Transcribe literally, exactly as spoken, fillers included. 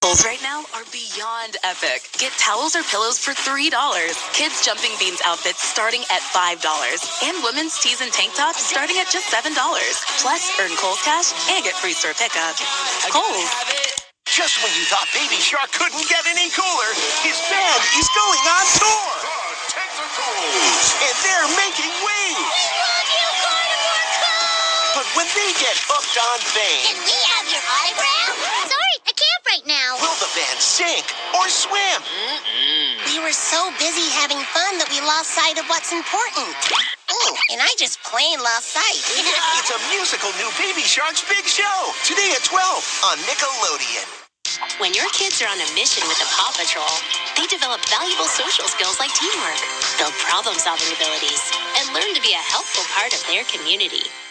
Kohl's right now are beyond epic. Get towels or pillows for three dollars. Kids jumping beans outfits starting at five dollars. And women's tees and tank tops starting at just seven dollars. Plus, earn Kohl's Cash and get free store pickup. Kohl's. Just when you thought Baby Shark couldn't get any cooler, his band is going on tour. The Tentacles. And they're making waves. We love you, Carnivore Cove! But when they get hooked on fame, Can we have your autograph? Sorry, I can't right now. will the band sink or swim? We were so busy having fun that we lost sight of what's important. Oh, and I just plain lost sight. It's a musical new Baby Shark's Big Show. Today at twelve on Nickelodeon. When your kids are on a mission with the Paw Patrol, they develop valuable social skills like teamwork, build problem-solving abilities, and learn to be a helpful part of their community.